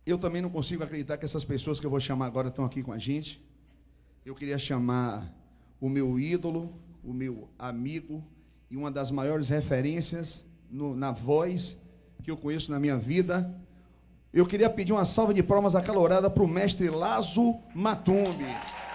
Eu também não consigo acreditar que essas pessoas que eu vou chamar agora estão aqui com a gente. Eu queria chamar o meu ídolo, o meu amigo e uma das maiores referências na voz que eu conheço na minha vida. Eu queria pedir uma salva de palmas acalorada para o mestre Lazo Matumbi.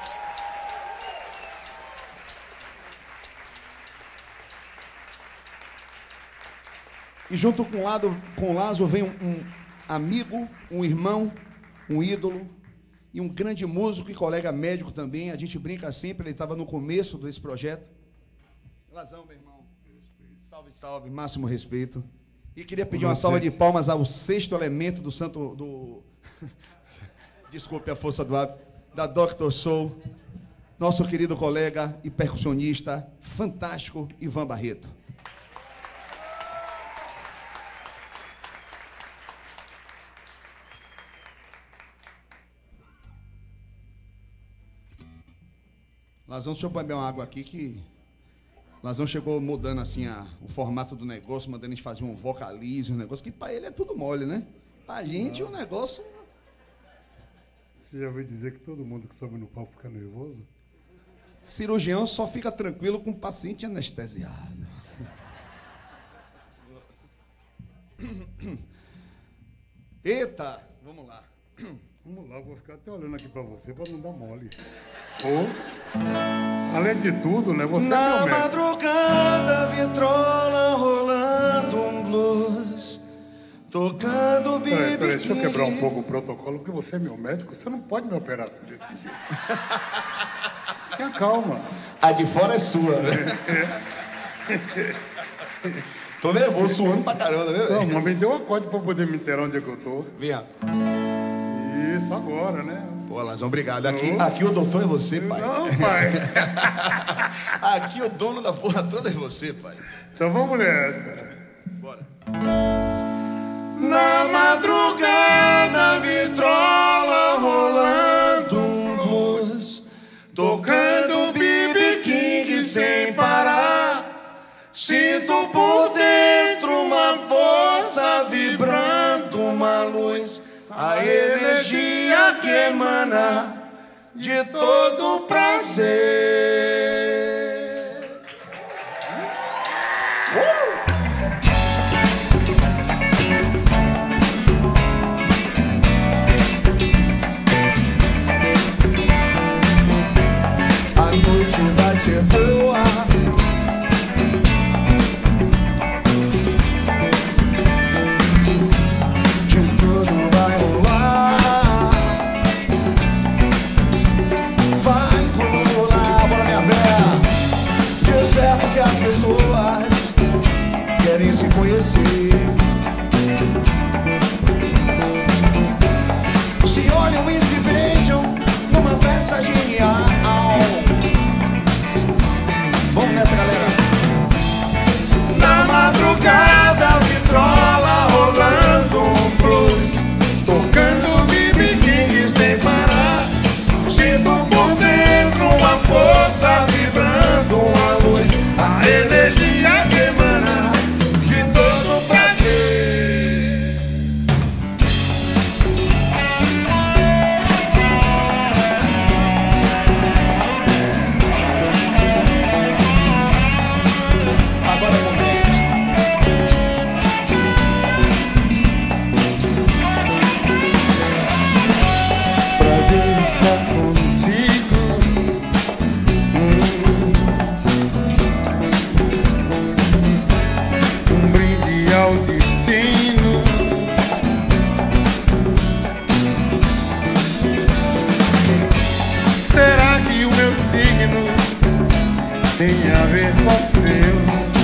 E junto com o Lazo vem um amigo, um irmão, um ídolo e um grande músico e colega médico também. A gente brinca sempre, ele estava no começo desse projeto. Lazão, meu irmão. Salve, salve, máximo respeito. E queria pedir uma salva de palmas ao sexto elemento do santo... Desculpe a força do hábito. Da Dr. Soul, nosso querido colega e percussionista fantástico, Ivan Barreto. Lazão, deixa eu beber uma água aqui que... Lazão chegou mudando assim o formato do negócio, mandando a gente fazer um vocalize, um negócio que pra ele é tudo mole, né? Pra gente o negócio... Você já ouviu dizer que todo mundo que sobe no palco fica nervoso? Cirurgião só fica tranquilo com o paciente anestesiado. Eita, vamos lá. Vamos lá, eu vou ficar até olhando aqui pra você pra não dar mole. Além de tudo, né? Você é meu mestre. Na madrugada, vitrola rolando um blues, tocando Peraí, deixa eu quebrar um pouco o protocolo, porque você é meu médico, você não pode me operar assim desse jeito. Tenha calma. A de fora é sua, né? Tô nervoso, suando pra caramba, viu? Não, mas me deu um acorde pra poder me inteirar onde é que eu tô. Venha. Isso, agora, né? Pô, Lazão, obrigado. Aqui o doutor é você, pai. Não, pai. Aqui o dono da porra toda é você, pai. Então vamos nessa. Bora. Na madrugada, vitrola rolando um blues, tocando B.B. King sem parar. Sinto por dentro uma força vibrando, uma luz, a energia que emana de todo prazer. A noite vai ser boa, de tudo vai rolar. Vai rolar, bora minha véia. De certo que as pessoas querem se conhecer, se olham e se beijam numa festa genial. Vamos nessa, galera. Na madrugada, vitrola rolando um blues, tocando B.B. King sem parar. Sinto por dentro uma força vibrando, uma luz, a energia que emana de todo prazer. Agora começa. Prazer estar contigo. Um brinde ao destino. Será que o meu signo tem a ver com o seu?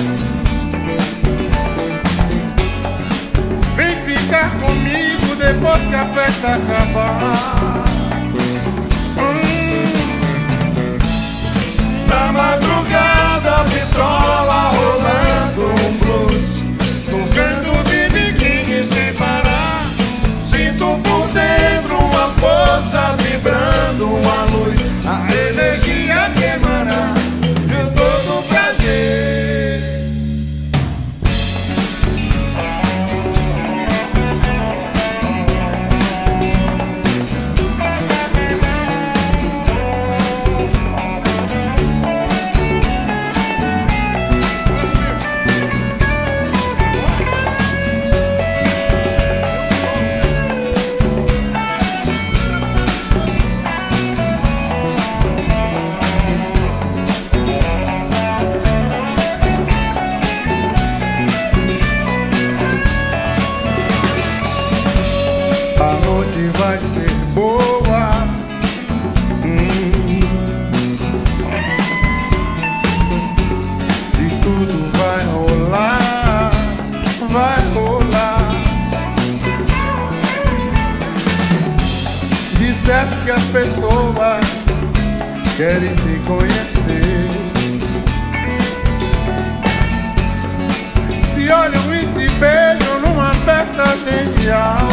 Vem ficar comigo depois que a festa acabar. Na madrugada, vitrola rolando um blues, tocando B.B. King sem parar. Sinto por dentro uma força vibrando, uma luz, a energia que emana de todo prazer. certo que as pessoas querem se conhecer. Se olham e se beijam numa festa genial.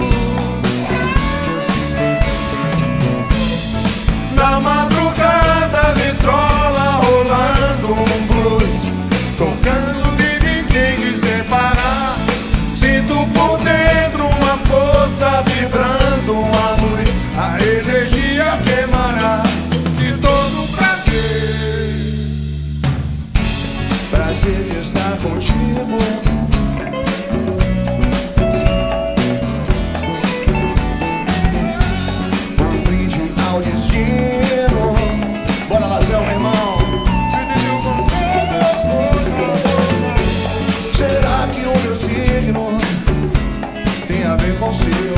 Na madrugada, vitrola rolando um blues, tocando big-big sem parar. Sinto por dentro uma força vibrando, uma luz, a energia que emanará de todo prazer. Prazer de estar contigo. Um brinde ao destino. Bora, Lazão, meu irmão. Será que o meu signo tem a ver com o seu?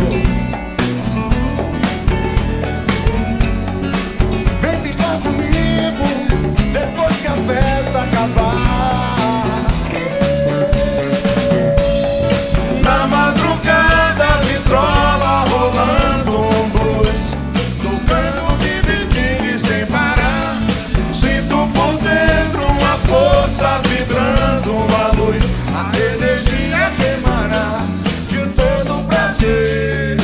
Vem ficar comigo depois que a festa acabar. Na madrugada, vitrola rolando um blues, tocando big-big sem parar. Sinto por dentro uma força vibrando, uma luz, a energia que emana de todo prazer.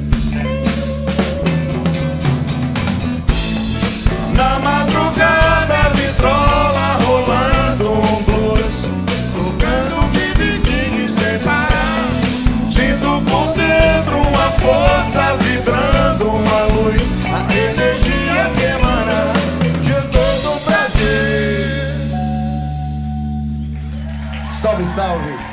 Na madrugada, vitrola rolando um blues, tocando big-big sem parar. Sinto por dentro uma força vibrando, uma luz, a energia que emana de todo prazer. Salve, salve.